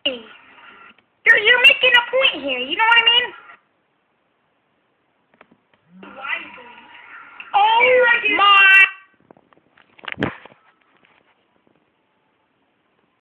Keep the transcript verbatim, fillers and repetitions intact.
You're, you're making a point here, you know what I mean?